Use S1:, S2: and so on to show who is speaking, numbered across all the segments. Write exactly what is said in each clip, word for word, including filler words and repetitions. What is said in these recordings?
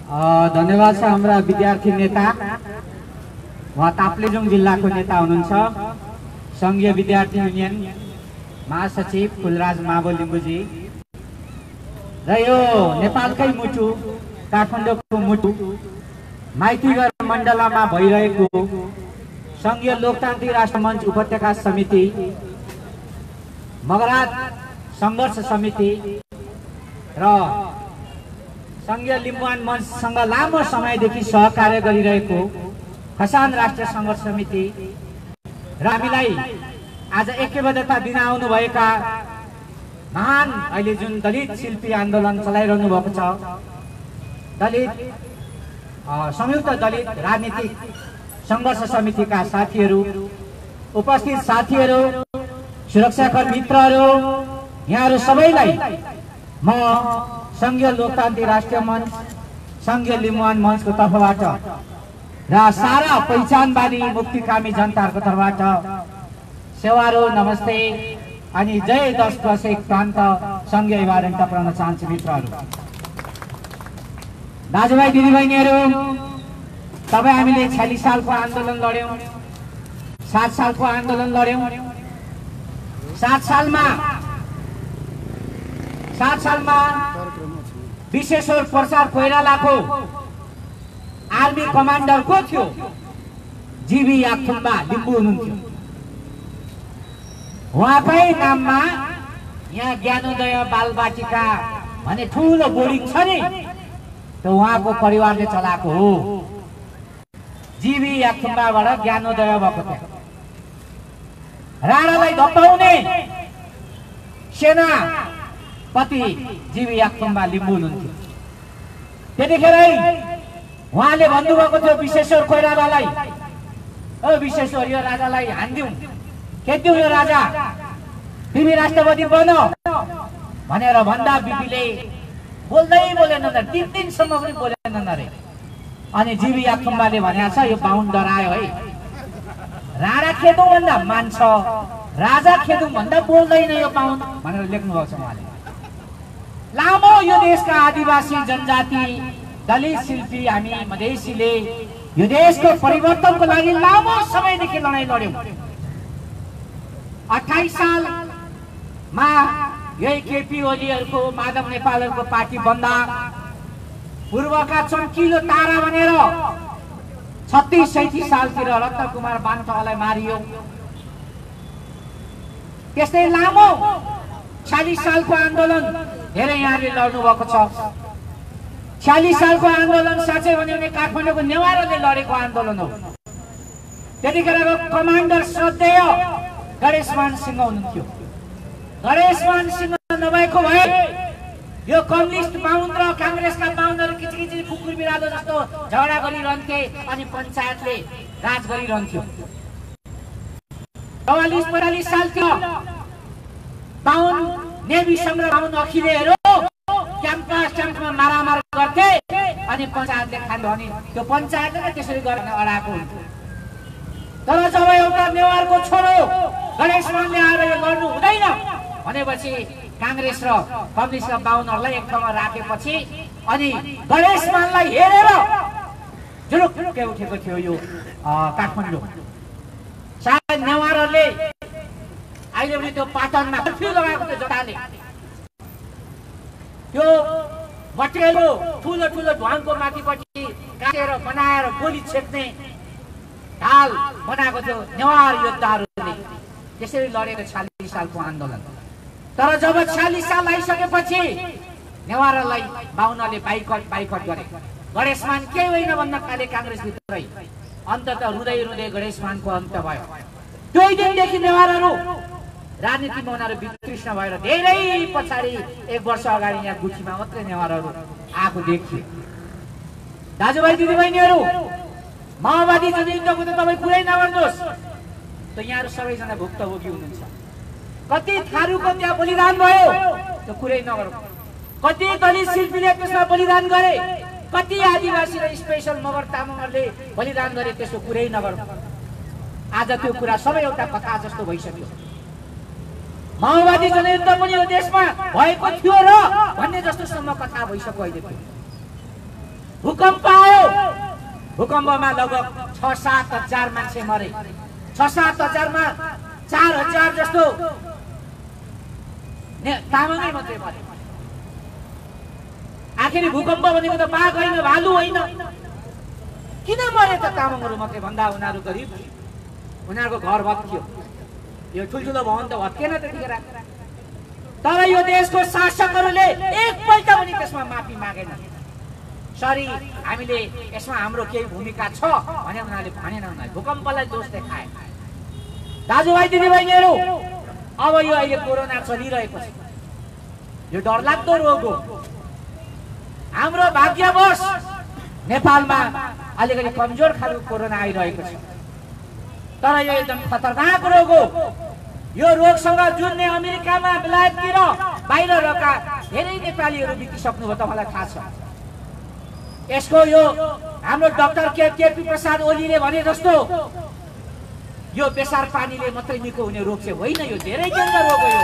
S1: धन्यवाद छ हाम्रा विद्यार्थी नेता वहाँ ताप्लेजुङ जिल्लाको नेता हुनुहुन्छ संघीय विद्यार्थी युनियन महासचिव कुलराज माबो लिम्बुजी र यो नेपालकै मुटु काठमाडौँको मुटु माइतीघर मण्डलमा भइरहेको संघीय लोकतान्त्रिक राष्ट्र मञ्च उपत्यका समिति मगरात संघर्ष समिति र संघीय लिम्बुवान मञ्चसँग लामो समयदेखि सहकार्य गरिरहेको खसान राष्ट्रिय संघर्ष समिति र हामीलाई आज ऐक्यबद्धता दिन आउनुभएका महान अहिले जुन दलित शिल्पी आन्दोलन चलाइरहनु भएको छ दलित संयुक्त दलित राजनीतिक संघर्ष समितिका साथीहरू उपस्थित साथीहरू सुरक्षाकर्मी मित्रहरू यहाँहरू सबैलाई म संघीय लोकतान्त्रिक राष्ट्रिय मञ्च संघीय लिम्बुवान मञ्चको तर्फबाट र सारा पहिचानवादी मुक्तिकामी जनताहरूको तर्फबाट सेवारो नमस्ते अनि जय दस दशक प्रान्त संघीय अभिवादन टक्राउन चाहन्छु मित्रहरू। दाजुभाइ दिदीबहिनीहरू तपाईँ हामीले छयालिस सालको आन्दोलन लड्यौं सात सालको आन्दोलन लड्यौं सात सालमा सात सालमा विश्वेश्वर प्रसाद कोइरालाको आर्मी कमान्डर को थियो जीवी याक्थुम्बा लिम्बू हुनुहुन्थ्यो उहाँकै नाममा यहाँ ज्ञानोदय बालबाटिका भन्ने ठुलो बोर्डिङ छ नि त्यो उहाँको परिवारले चलाएको हो जीवी याक्थुम्बाबाट ज्ञानोदय भएको थियो राणालाई धपाउने सेनापति जीवी याक्थुम्बा लिम्बू हुनुहुन्थ्यो त्यतिखेरै उहाँले भन्नुभएको थियो विश्वेश्वर कोइरालालाई ओ विश्वेश्वर यो राजालाई हान्दिउँ खेद्यौ यो राजा तिमी राष्ट्रपति बन भनेर भन्दा बिपीले बोल्दै बोलेन तीन दिनसम्म पनि बोलेन रे अनि जीवी याक्थुम्बाले भनेको छ यो बाहुन डरायो है राणा खेदौँ भन्दा मान्छ राजा खेदौँ भन्दा बोल्दैन यो बाहुन भनेर लेख्नु भएको छ उहाँले। लामो यो देशका आदिवासी जनजाति दलित शिल्पी हामी मधेसीले यो देशको परिवर्तनको लागि लामो समयदेखि लडाईँ लड्यौं। अट्ठाइस सालमा यही केपी ओलीहरूको माधव नेपालहरूको पार्टी बन्दा पूर्वका चम्किलो तारा भनेर छत्तीस सैतिस सालतिर रत्न कुमार बान्तलाई मारियो। त्यस्तै लामो छयालिस सालको आन्दोलन धेरै यहाँले लड्नु भएको छ। छयालिस सालको आन्दोलन साँच्चै भन्यो भने काठमाडौँको नेवारले लडेको आन्दोलन हो। त्यतिखेरको कमान्डर श्रद्धेय गणेशमान सिंह हुनुहुन्थ्यो। गणेशमान सिंह नभएको भए यो कम्युनिस्ट बाहुन र कांग्रेसका बाहुनहरू किचकिची कुकुर बिरालो जस्तो झगडा गरिरहन्थे अनि पञ्चायतले राज गरिरहन्थ्यो। चौवालिस पैंतालिस सालतिर बाहुन नेवी संघ र बाहुन अखिलेहरू क्याम्पस क्याम्पमा मारामार गर्थे अनि पञ्चायतले खान्थ्यो अनि त्यो पञ्चायतले त्यसरी गर्न अडाएको हुन्थ्यो। तर जब एउटा नेवारको छोरो गणेशमानले आएर यो गर्नु हुँदैन भनेपछि कांग्रेस र कम्युनिस्ट बाहुनहरूलाई एक ठाउँमा राखेपछि अनि गणेशमानलाई हेरेर जुरुक्कै उठेको थियो यो काठमाडौँ। सायद नेवारहरूले अहिले पनि त्यो पाटनमा कर्फ्यू लगाएको थियो जताले त्यो मटेलो ठुलो ठुलो ढुवाङको माथिपट्टि काटेर बनाएर गोली छेक्ने ढाल बनाएको थियो नेवार योद्धाहरूले। त्यसरी लडेको छयालिस सालको आन्दोलन। तर जब छयालिस साल आइसकेपछि नेवारलाई बाहुनले बाइकट बाइकट गरे। गणेशमान केही होइन भन्न थाले कांग्रेसभित्रै। अन्ततः रुँदै रुँदै गणेशमानको अन्त भयो। दुई दिनदेखि नेवारहरू राजनीतिमा उनीहरू वितृष्ण भएर धेरै पछाडि एक वर्ष अगाडि यहाँ गुठीमा मात्रै नेवारहरू आएको देखियो। दाजुभाइ दिदीबहिनीहरू माओवादी जनयुद्धको त तपाईँ कुरै नगर्नुहोस् त यहाँहरू सबैजना भुक्तभोगी हुनुहुन्छ। कति थारूको त्यहाँ बलिदान भयो त्यो कुरै नगरौँ। कति दलित शिल्पीले त्यसमा बलिदान गरे कति आदिवासी र स्पेशल मगर तामाङहरूले बलिदान गरे त्यसको कुरै नगरौँ। आज त्यो कुरा सबै एउटा कथा जस्तो भइसक्यो। माओवादी जनयुद्ध पनि यो देशमा भएको थियो र भन्ने जस्तोसम्म कथा भइसक्यो अहिले। भूकम्प आयो, भूकम्पमा लगभग छ सात हजार मान्छे मरे। छ सात हजारमा चार हजार जस्तो तामाङै मात्रै मरे। आखिरी भूकम्प भनेको त बाघ होइन, भालु होइन। किन मरे त तामाङहरू मात्रै भन्दा उनीहरू गरिब, उनीहरूको घर भत्कियो। यो ठुल्ठुलो भवन त भत्केन त्यतिखेर। तर यो देशको शासकहरूले एकपल्ट पनि त्यसमा माफी मागेन। सरी, हामीले यसमा हाम्रो केही भूमिका छ भने उनीहरूले भनेन। उनीहरूले भूकम्पलाई दोष देखाए। दाजुभाइ दिदीबहिनीहरू, अब यो अहिले कोरोना चलिरहेको छ, यो डरलाग्दो रोग हो। हाम्रो भाग्यवश नेपालमा अलिकति कमजोर खालको कोरोना आइरहेको छ, तर यो एकदम खतरनाक रोग हो। यो रोगसँग जुझ्ने अमेरिकामा, बेलायततिर, बाहिर रहेका धेरै नेपालीहरू बितिसक्नुभयो, तपाईँलाई थाहा छ। यसको यो हाम्रो डाक्टर के केपी प्रसाद ओलीले भने जस्तो यो बेसार पानीले मात्रै निको हुने रोग चाहिँ होइन, यो धेरै डेन्जर रोग हो। यो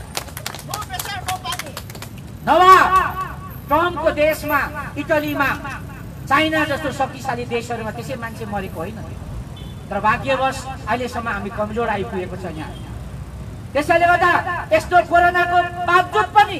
S1: नवा ट्रम्पको देशमा, इटलीमा, चाइना जस्तो शक्तिशाली देशहरूमा त्यसै मान्छे मरेको होइन। तर भाग्यवश अहिलेसम्म हामी कमजोर आइपुगेको छ यहाँ। त्यसैले गर्दा यस्तो कोरोनाको बावजुद पनि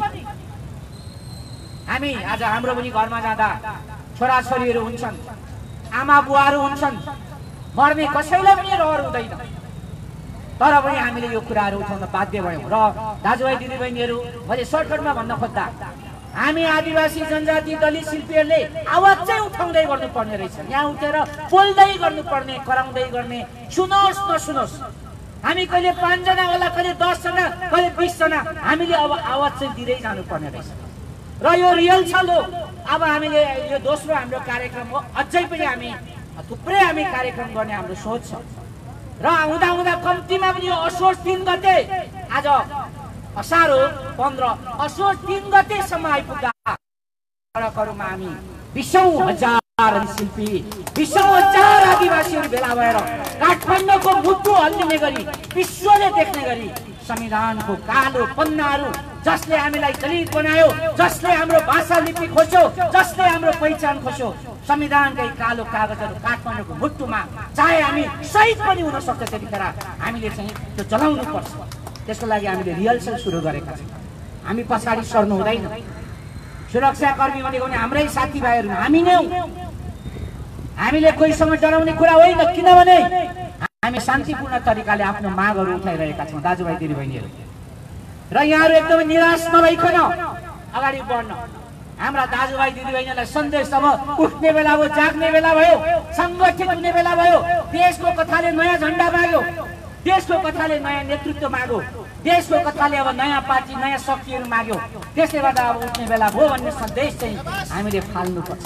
S1: हामी आज हाम्रो पनि घरमा जाँदा छोराछोरीहरू हुन्छन्, आमा बुवाहरू हुन्छन्, मर्ने कसैलाई पनि रहर हुँदैन। तर पनि हामीले यो कुराहरू उठाउन बाध्य भयौँ। र दाजुभाइ दिदीबहिनीहरू, मैले सर्टकटमा भन्न खोज्दा हामी आदिवासी जनजाति दलित शिल्पीहरूले आवाज चाहिँ उठाउँदै गर्नुपर्ने रहेछ। यहाँ उठेर बोल्दै गर्नुपर्ने, कराउँदै गर्ने, सुनोस् नसुनोस्। हामी कहिले पाँचजना होला, कहिले दसजना, कहिले बिसजना, हामीले अब आवाज चाहिँ दिँदै जानुपर्ने रहेछ। र यो रियल छ लो। अब हामीले यो दोस्रो हाम्रो कार्यक्रम हो, अझै पनि हामी थुप्रै हामी कार्यक्रम गर्ने हाम्रो सोच छ। र हुँदा हुँदा कम्तीमा पनि यो असोज तीन गते, आज असार हो पन्ध्र, असोज तीन गतेसम्म आइपुग्दा सडकहरूमा हामी बिसौँ हजार शिल्पी, बिसौँ हजार आदिवासीहरू भेला भएर काठमाडौँको मुटु हल्लिने गरी, विश्वले देख्ने गरी संविधानको कालो पन्नाहरू, जसले हामीलाई दलित बनायो, जसले हाम्रो भाषा लिपि खोज्यो, जसले हाम्रो पहिचान खोज्यो, संविधानकै कालो कागजहरू काठमाडौँको मुटुमा, चाहे हामी शहीद पनि हुन सक्छ, त्यतिखेर हामीले चाहिँ त्यो जलाउनु पर्छ। त्यसको लागि हामीले रिहर्सल सुरु गरेका छौँ। हामी पछाडि सर्नु हुँदैन। सुरक्षाकर्मी भनेको पनि हाम्रै साथीभाइहरू, हामी नै हौँ। हामीले कोहीसँग डराउने कुरा होइन, किनभने हामी शान्तिपूर्ण तरिकाले आफ्नो मागहरू उठाइरहेका छौँ दाजुभाइ दिदीबहिनीहरू। र यहाँहरू एकदमै निराश नभइकन अगाडि बढ्न। हाम्रा दाजुभाइ दिदीबहिनीलाई सन्देश अब उठ्ने बेला भयो, जाग्ने बेला भयो, सङ्गठित हुने बेला भयो। देशको कथाले नयाँ झन्डा माग्यो, देशको कथाले नयाँ नेतृत्व माग्यो, देशको कथाले अब नयाँ पार्टी, नयाँ शक्तिहरू माग्यो। त्यसले गर्दा अब उठ्ने बेला भयो भन्ने सन्देश चाहिँ हामीले फाल्नुपर्छ।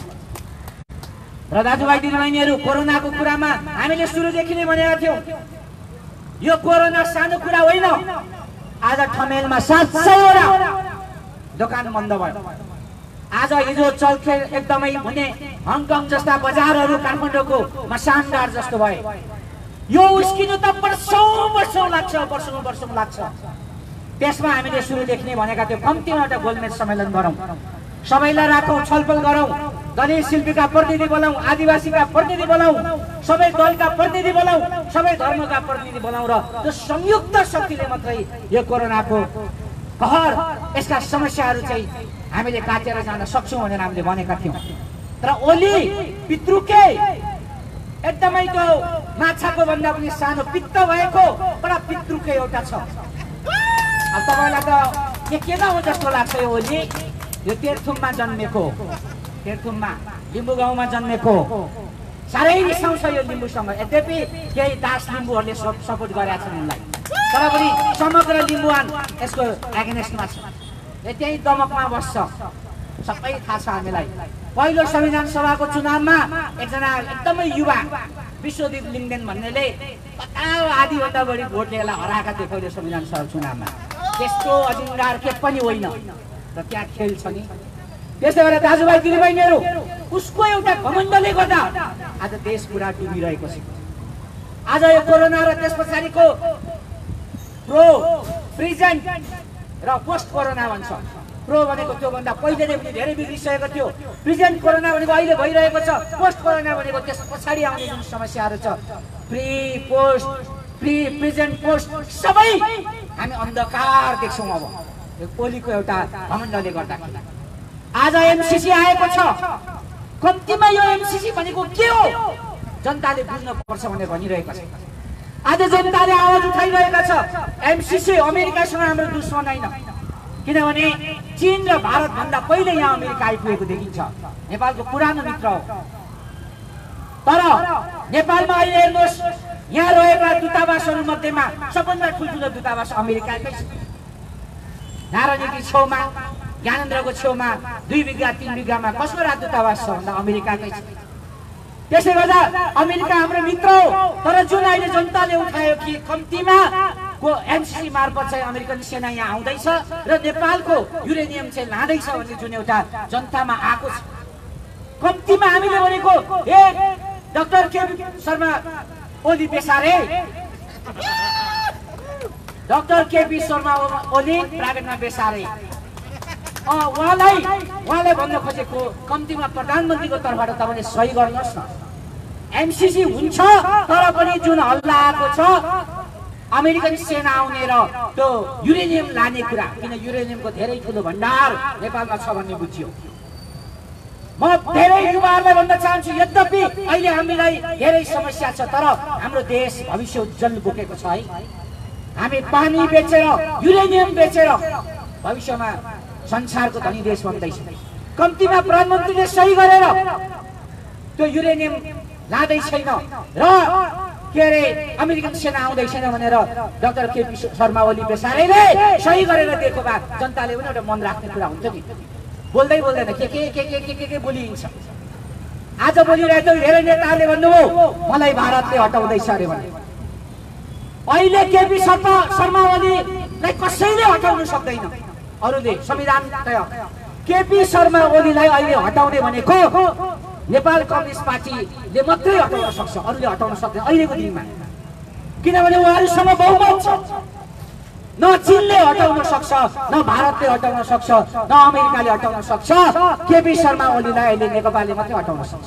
S1: र दाजुभाइ दिदीबहिनीहरू, कोरोनाको कुरामा हामीले सुरुदेखि नै भनेका थियौँ, यो कोरोना सानो कुरा होइन। आज ठमेलमा सात सयवटा दोकान बन्द भयो। आज हिजो चलखेल एकदमै हुने हङकङ जस्ता बजारहरू काठमाडौँको मसानदार जस्तो भए। यो उस्किनु त वर्षौँ वर्षौँ लाग्छ, वर्षौँ वर्षौँ लाग्छ। त्यसमा हामीले सुरुदेखि नै भनेका थियौँ, कम्तीमा एउटा गोलमेज सम्मेलन गरौँ, सबैलाई राखौँ, छलफल गरौँ, दलित शिल्पीका प्रतिनिधि बोलाउँ, आदिवासीका प्रतिनिधि बोलाउँ, सबै दलका प्रतिनिधि बोलाउँ, सबै धर्मका प्रतिनिधि बोलाउँ। र त्यो संयुक्त शक्तिले मात्रै यो कोरोनाको कहर, यसका समस्याहरू चाहिँ हामीले काटेर जान सक्छौँ भनेर हामीले भनेका थियौँ। तर ओली पितृके एकदमै त्यो माछाको भन्दा पनि सानो पित्त भएको बडा पितृके एउटा छ। अब तपाईँलाई त के किन हो जस्तो लाग्छ यो ओली? यो तेर्थुममा जन्मेको, तेर्थुममा लिम्बू गाउँमा जन्मेको, साह्रै रिसाउँछ यो लिम्बूसँग। यद्यपि केही दास लिम्बूहरूले सपोर्ट गरेका छन् उनलाई, तर पनि समग्र लिम्बुवान यसको एगेनेस्टमा छ। त्यही दमकमा बस्छ, सबै थाहा छ हामीलाई। पहिलो संविधान सभाको चुनावमा एकजना एकदमै युवा विश्वदीप लिङ्गदेन भन्नेले आधीभन्दा बढी भोटले यसलाई हराएका थिए पहिलो संविधान सभा चुनावमा। त्यस्तो अधिकार के पनि होइन, र त्यहाँ खेल छ नि। त्यसै गरेर दाजुभाइ दिदीबहिनीहरू, उसको एउटा घमण्डले गर्दा आज देश पुरा डुबिरहेको छ। आज यो कोरोना र त्यस पछाडिको प्रो, प्रेजेन्ट र पोस्ट कोरोना भन्छ, प्रो भनेको त्योभन्दा पहिले नै पनि धेरै बिग्रिसकेको थियो। प्रेजेन्ट कोरोना भनेको अहिले भइरहेको छ, पोस्ट कोरोना भनेको त्यस पछाडि आउने जुन समस्याहरू छ, pre post pre present post सबै हामी अन्धकार देख्छौँ। अब यो ओलीको एउटा घमण्डले गर्दाखेरि आज एमसीसी आएको छ। कम्तीमा यो एमसीसी भनेको के हो जनताले बुझ्न पर्छ भनेर भनिरहेको छ। आज जनताले आवाज उठाइरहेका छ एमसीसी अमेरिकासँग हाम्रो दुश्मन होइन, किनभने चीन र भारत भन्दा पहिले यहाँ अमेरिका आइपुगेको देखिन्छ। नेपालको पुरानो मित्र हो। तर नेपालमा अहिले हेर्नुहोस्, यहाँ रहेका दूतावासहरू मध्येमा सबभन्दा ठुल्ठुलो दूतावास अमेरिकाकै छ। नारायणकी छेउमा, ज्ञानेन्द्रको छेउमा दुई बिघा तीन बिघामा कसको राजदूतावास छ भन्दा अमेरिकाकै छ। त्यसै गर्दा अमेरिका हाम्रो मित्र हो। तर जुन अहिले जनताले उठायो कि कम्तीमा को एमसीसी मार्फत चाहिँ अमेरिकन सेना यहाँ आउँदैछ र नेपालको युरेनियम चाहिँ लाँदैछ भन्ने जुन एउटा जनतामा आएको छ। कम्तीमा हामीले भनेको ए डाक्टर के शर्मा ओली बेसारे, डाक्टर केपी शर्मा ओली प्राइभेटमा बेसारे, उहाँलाई उहाँलाई भन्न खोजेको कम्तीमा प्रधानमन्त्रीको तर्फबाट तपाईँले सही गर्नुहोस् न। एमसीसी हुन्छ तर पनि जुन हल्ला आएको छ अमेरिकन सेना आउने र त्यो युरेनियम लाने कुरा, किन युरेनियमको धेरै ठुलो भण्डार नेपालमा छ भन्ने बुझियो। म धेरै युवाहरूलाई भन्न चाहन्छु, यद्यपि अहिले हामीलाई धेरै समस्या छ तर हाम्रो देश भविष्य उज्जवल बोकेको छ है। हामी पानी बेचेर युरेनियम बेचेर भविष्यमा संसारको धनी देश बन्दैछ। कम्तीमा प्रधानमन्त्रीले सही गरेर त्यो युरेनियम लाँदै छैन र के अरे अमेरिकन सेना आउँदै छैन भनेर डाक्टर केपी शर्मा ओली बेसारेले सही गरेर दिएको भए जनताले पनि एउटा मन राख्ने कुरा हुन्छ नि। बोल्दै बोल्दैन के के के के के के के बोलिन्छ। आज बोलिरहेको धेरै नेताहरूले भन्नुभयो मलाई भारतले हटाउँदैछ अरे भने। अहिले केपी शर्मा शर्मा ओलीलाई कसैले हटाउन सक्दैन। अरूले संविधान केपी शर्मा ओलीलाई अहिले हटाउने भनेको नेपाल कम्युनिस्ट पार्टीले मात्रै हटाउन सक्छ, अरूले हटाउन सक्दैन अहिलेको दिनमा। किनभने उहाँहरूसँग बहुमत छ। न चीनले हटाउन सक्छ, न भारतले हटाउन सक्छ, न अमेरिकाले हटाउन सक्छ। केपी शर्मा ओलीलाई अहिले नेकपाले मात्रै हटाउन सक्छ।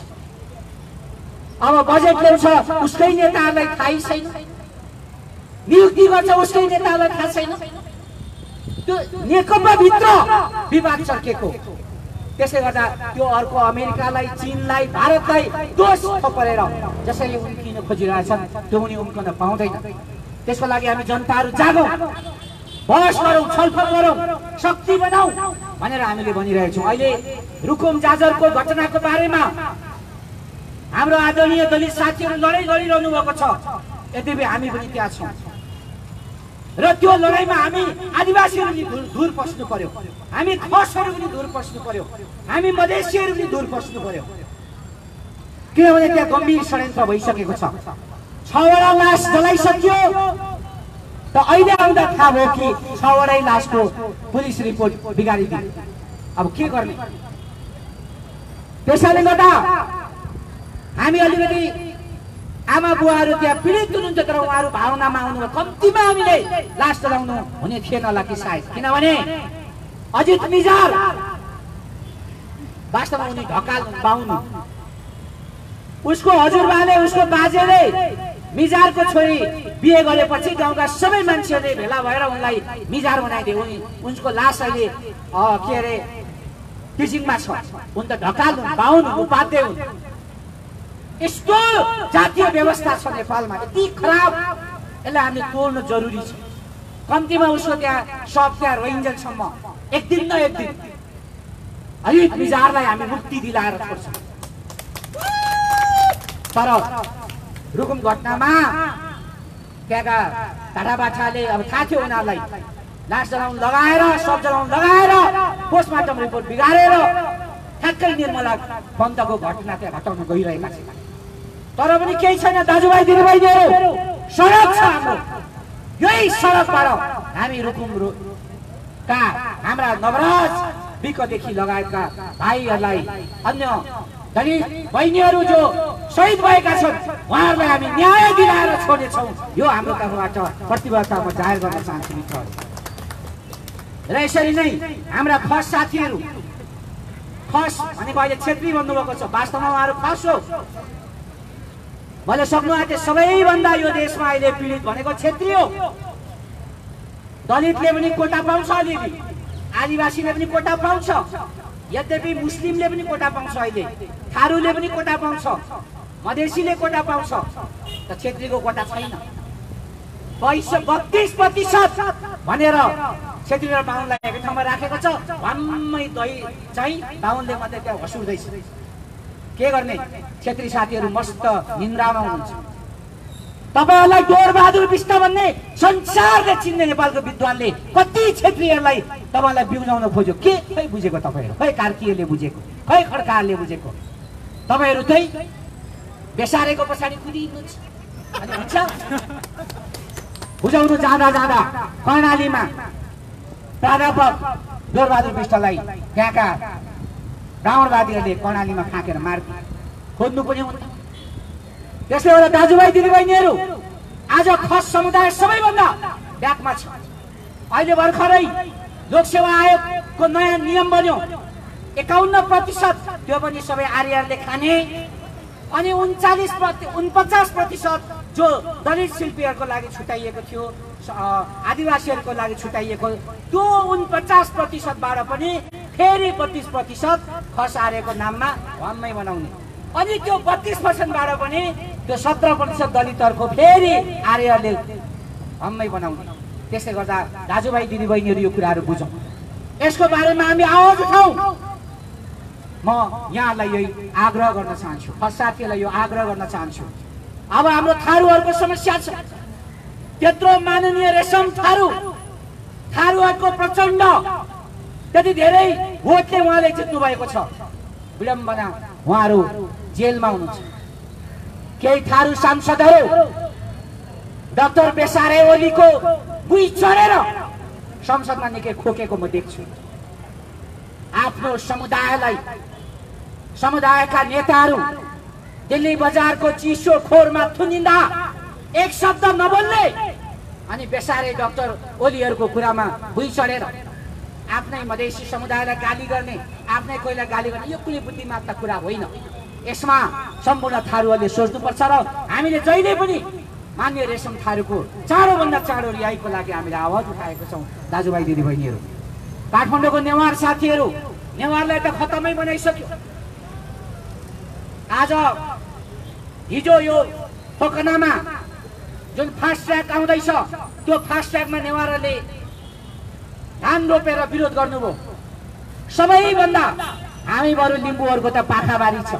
S1: अब बजेट ल्याउँछ उसकै नेताहरूलाई थाहै छैन, नियुक्ति गर्छ उसकै नेताहरूलाई थाहा छैन। त्यो नेकपा भित्र विवाद चर्केको। त्यसै गर्दा त्यो अर्को अमेरिकालाई, चीनलाई, भारतलाई दोष थोपरेर जसरी उम्किन खोजिरहेछन् त्यो उनी उम्कन पाउँदैन। त्यसको लागि हामी जनताहरू जागौँ, बहस गरौँ, छलफल गरौँ, शक्ति बनाऊ भनेर हामीले भनिरहेछौँ। अहिले रुकुम जाजरको घटनाको बारेमा हाम्रो आदरणीय दलित साथीहरू लडाइँ लडिरहनु भएको छ, यद्यपि हामी पनि त्यहाँ छौँ र त्यो लडाइँमा हामी आदिवासीहरू पनि दूर पस्नु पर्यो, हामी खसहरू पनि दूर पस्नु पर्यो, हामी मधेसीहरू पनि दूर पस्नु पर्यो। किनभने त्यहाँ गम्भीर षड्यन्त्र भइसकेको छ। छवटा लास जलाइसक्यो त अहिले आउँदा थाहा भयो कि छवटै लासको पुलिस रिपोर्ट बिगारिदियो। अब के गर्ने? त्यसैले गर्दा हामी अलिकति आमा बुवाहरू त्यहाँ पीडित हुनुहुन्छ तर उहाँहरू भावनामा आउनु कम्तीमा हामीले लास जलाउनु हुने थिएन होला कि सायद। किनभने अजित निजार वास्तवमा उनी ढकाल पाउनु, उसको हजुरबाले उसको बाजेले मिजारको छोरी बिहे गरेपछि गाउँका सबै मान्छेहरूले भेला भएर उनलाई मिजार बनाइदिए। उनी उनको लास अहिले के अरे टिचिङमा छ। उन त ढकाल बाहुन उपाध्याय हुन्। यस्तो जातीय व्यवस्था छ नेपालमा, यति खराब, यसलाई हामीले तोड्न जरुरी छ। कम्तीमा उसको त्यहाँ सब त्यहाँ रोइन्जेलसम्म एक दिन न एक दिन हरित मिजारलाई हामी मुक्ति दिलाएर छोड्छौँ। तर रुकुम घटनामा त्यहाँका ढाडाबाठाले अब थाहा थियो उनीहरूलाई लास जलाउन लगाएर, सब जलाउन लगाएर, पोस्टमार्टम रिपोर्ट बिगारेर ठ्याक्कै निर्मला बन्तको घटना त्यहाँ घटाउन गइरहेका छन्। तर पनि केही छैन दाजुभाइ दिदीबहिनीहरू, सडक छ हाम्रो। यही सडकबाट हामी रुकुम का हाम्रा नवराज विकदेखि लगायतका भाइहरूलाई, अन्य दलित बहिनीहरू जो शहीद भएका छन् उहाँहरूलाई हामी न्याय दिलाएर छोड्नेछौँ। यो हाम्रो तर्फबाट प्रतिबद्धता म जाहेर गर्न चाहन्छु मित्रहरू। र यसरी नै हाम्रा खस साथीहरू, खस भनेको अहिले क्षेत्री भन्नुभएको छ, वास्तवमा उहाँहरू खस हो। मैले सक्नु आँटे सबैभन्दा यो देशमा अहिले पीडित भनेको क्षेत्री हो। दलितले पनि कोटा पाउँछ, अलिअलि आदिवासीले पनि कोटा पाउँछ, यद्यपि मुस्लिमले पनि कोटा पाउँछ, अहिले थारूले पनि कोटा पाउँछ, मधेसीले कोटा पाउँछ, त क्षेत्रीको कोटा छैन। पैसा बत्तीस प्रतिशत भनेर क्षेत्री र बाहुनलाई एकै ठाउँमा राखेको छ। वाम्मै दही चाहिँ बाहुनले मात्रै त्यहाँ हँसुर्दैछ। के गर्ने? क्षेत्री साथीहरू मस्त निन्द्रामा हुनुहुन्छ। तपाईहरुलाई डोरबहादुर बिष्ट भन्ने संसारले चिन्ने नेपालको विद्वानले कति क्षेत्रीहरूलाई तपाईलाई बिउजाउन खोज्यो। के खै बुझेको तपाईहरु? खै कार्कीले बुझेको? खै खड्काले बुझेको? तपाईहरु चाहिँ बेसारेको पछाडी कुदिनुहुन्छ। अनि हुन्छ बुझाउनु जाँदा जाँदा कर्णालीमा प्राध्यापक डोरबहादुर बिष्टलाई त्यहाँका रावणवादीहरूले कर्णालीमा फाकेर मार्थे। खोज्नु पनि हुन्थ्यो। त्यसले गर्दा दाजुभाइ दिदीबहिनीहरू, आज खस समुदाय सबैभन्दा ब्याकमा छ। अहिले भर्खरै लोकसेवा आयोगको नयाँ नियम बन्यो। एकाउन्न प्रतिशत त्यो पनि सबै आर्यहरूले खाने, अनि उन्चालिस प्रति उनपचास प्रतिशत जो दलित शिल्पीहरूको लागि छुट्याइएको थियो, आदिवासीहरूको लागि छुट्याइएको, त्यो उनपचास प्रतिशतबाट पनि फेरि बत्तीस प्रतिशत खस आर्यको नाममा वाम्मै बनाउने, अनि त्यो बत्तीस पर्सेन्टबाट पनि त्यो सत्र प्रतिशत दलितहरूको फेरि आर्यहरूले वाम्मै बनाउने। त्यसले गर्दा दाजुभाइ दिदीबहिनीहरू यो कुराहरू बुझौँ, यसको बारेमा हामी आवाज उठाउँ। म यहाँलाई यही आग्रह गर्न चाहन्छु, खस साथीहरूलाई यो आग्रह गर्न चाहन्छु। अब हाम्रो थारूहरूको समस्या छ। त्यत्रो माननीय रेशम थारू थारूहरूको प्रचण्ड त्यति धेरै भोटले उहाँले जित्नु भएको छ। विडम्बना, उहाँहरू जेलमा हुनुहुन्छ। केही थारू सांसदहरू डाक्टर बेसारे ओलीको बुई चढेर संसदमा निकै खोकेको म देख्छु। आफ्नो समुदायलाई, समुदायका नेताहरू दिल्ली बजारको चिसो खोरमा थुनिँदा एक शब्द नबोल्ने, अनि बेसारे डाक्टर ओलीहरूको कुरामा भुइँ चढेर आफ्नै मधेसी समुदायलाई गाली गर्ने, आफ्नै कोहीलाई गाली गर्ने, यो कुनै बुद्धिमानका कुरा होइन। यसमा सम्पूर्ण थारूहरूले सोच्नुपर्छ र हामीले जहिले पनि मान्य रेशम थारूको चाँडोभन्दा चाँडो रिहाईको लागि हामीले आवाज उठाएको छौँ। दाजुभाइ दिदीबहिनीहरू, काठमाडौँको नेवार साथीहरू, नेवारलाई त खतमै बनाइसक्यो। आज हिजो यो पोखनामा जुन फास्ट ट्र्याक आउँदैछ, त्यो फास्ट ट्र्याकमा नेवारहरूले धान रोपेर विरोध गर्नुभयो। सबैभन्दा हामी बरु लिम्बूहरूको त पाखाबारी छ,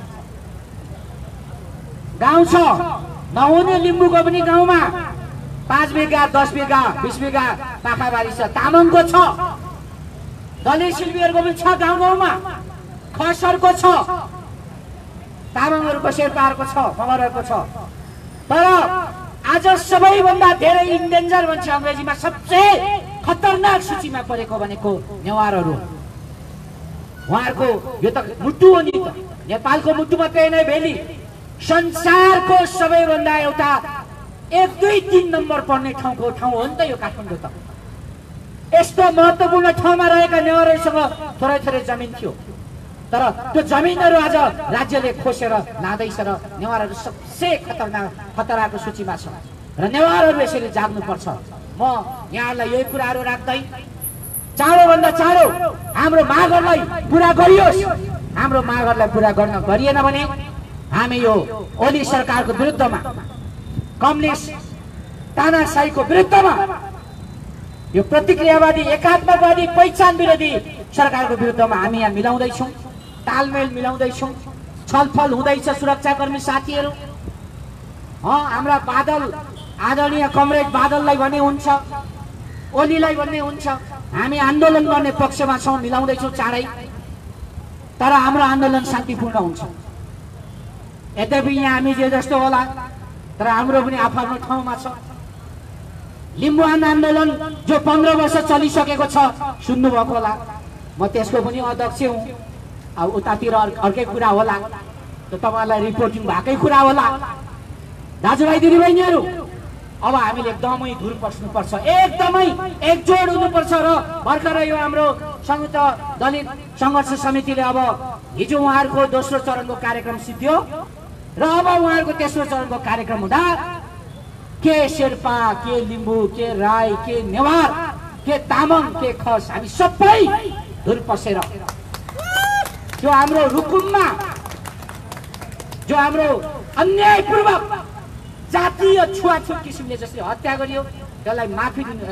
S1: गाउँ छ, नहुने लिम्बूको पनि गाउँमा पाँच बिघा दस बिघा बिस बिघा पाखाबारी छ। तामाङको छ, दलित शिल्पीहरूको पनि छ गाउँ गाउँमा, खसहरूको छ, तामाङहरूको शेर्पाहरूको छ, मगरहरूको छ। तर आज सबैभन्दा धेरै इन्डेन्जर भन्छ अङ्ग्रेजीमा, सबसे खतरनाक सूचीमा परेको भनेको नेवारहरू। उहाँहरूको यो त मुटु हो नि त, नेपालको मुटु मात्रै होइन, भेली संसारको सबैभन्दा एउटा एक दुई तीन नम्बर पर्ने ठाउँको ठाउँ हो नि त यो काठमाडौँ। त यस्तो महत्त्वपूर्ण ठाउँमा रहेका नेवारहरूसँग थोरै थोरै जमिन थियो, तर त्यो जमिनहरू आज राज्यले खोसेर लाँदैछ र नेवारहरू सबसे खतरनाक खतराको सूचीमा छ र नेवारहरू यसरी जाग्नुपर्छ। म यहाँलाई यही कुराहरू राख्दै चाँडोभन्दा चाँडो हाम्रो मागहरूलाई पुरा गरियोस्। हाम्रो मागहरूलाई पुरा गर्न गरिएन भने हामी यो ओली सरकारको विरुद्धमा, कम्युनिस्ट तानाशाहीको विरुद्धमा, यो प्रतिक्रियावादी एकात्मकवादी पहिचान विरोधी सरकारको विरुद्धमा हामी यहाँ मिलाउँदैछौँ, तालमेल मिलाउँदैछौँ। छलफल हुँदैछ सुरक्षाकर्मी साथीहरू। हाम्रा बादल, आदरणीय कमरेड बादललाई भन्ने हुन्छ, ओलीलाई भन्ने हुन्छ, हामी आन्दोलन गर्ने पक्षमा छौँ, मिलाउँदैछौँ चाँडै। तर हाम्रो आन्दोलन शान्तिपूर्ण हुन्छ। यद्यपि यहाँ हामी जे जस्तो होला, तर हाम्रो पनि आफ्नो ठाउँमा छ। लिम्बुवान आन्दोलन जो पन्ध्र वर्ष चलिसकेको छ, सुन्नुभएको होला, म त्यसको पनि अध्यक्ष हुँ। अब उतातिर अर्कै कुरा होला, त तपाईँलाई रिपोर्टिङ भएकै कुरा होला। दाजुभाइ दिदीबहिनीहरू, अब हामीले एकदमै धुर पस्नुपर्छ, एकदमै एकजुट हुनुपर्छ। र भर्खरै यो हाम्रो संयुक्त दलित सङ्घर्ष समितिले अब हिजो उहाँहरूको दोस्रो चरणको कार्यक्रम सिद्धियो र अब उहाँहरूको तेस्रो चरणको कार्यक्रम हुँदा के शेर्पा, के लिम्बू, के राई, के नेवार, के तामाङ, के खस, हामी सबै धुर पसेर जो हाम्रो रुकुममा जो हाम्रो अन्यायपूर्वक जातीय छुवाछुत किसिमले जसले हत्या गरियो त्यसलाई माफी दिनु,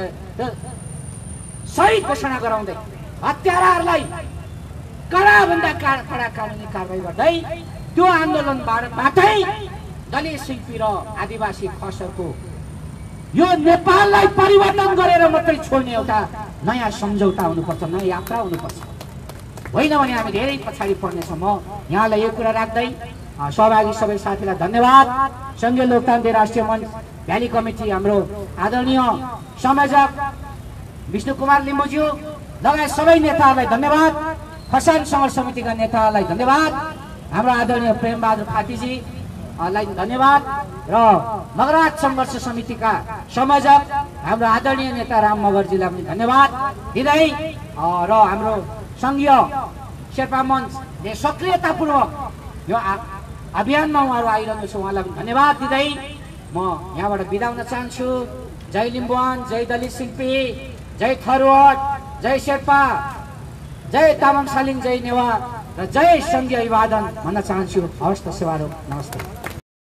S1: सही घोषणा गराउँदै हत्याराहरूलाई कडाभन्दा कडा कानुनी कारवाही गर्दै त्यो आन्दोलनबाटै दलित शिल्पी र आदिवासी खसहरूको यो नेपाललाई परिवर्तन गरेर मात्रै छोड्ने एउटा नयाँ सम्झौता हुनुपर्छ, नयाँ यात्रा हुनुपर्छ। होइन भने हामी धेरै पछाडि पर्नेछौँ। म यहाँलाई यो कुरा राख्दै सहभागी सबै साथीलाई धन्यवाद। सङ्घीय लोकतान्त्रिक राष्ट्रिय मञ्च भ्याली कमिटी हाम्रो आदरणीय संयोजक विष्णु कुमार लिम्बूज्यू लगायत सबै नेताहरूलाई धन्यवाद। खसान सङ्घर्ष समितिका नेताहरूलाई धन्यवाद। हाम्रो आदरणीय प्रेमबहादुर खातीजीलाई धन्यवाद र मगराज सङ्घर्ष समितिका संयोजक हाम्रो आदरणीय नेता राम मगरजीलाई पनि धन्यवाद दिँदै र हाम्रो सङ्घीय शेर्पा मञ्चले सक्रियतापूर्वक यो अभियानमा उहाँहरू आइरहनु छ, उहाँलाई पनि धन्यवाद दिँदै म यहाँबाट बिदा हुन चाहन्छु। जय लिम्बुवान, जय दलित शिल्पी, जय थरुवाट, जय शेर्पा, जय तामाङ सालिङ, जय नेवार र जय सङ्घीय अभिवादन भन्न चाहन्छु। हवस् त सेवारो, नमस्ते।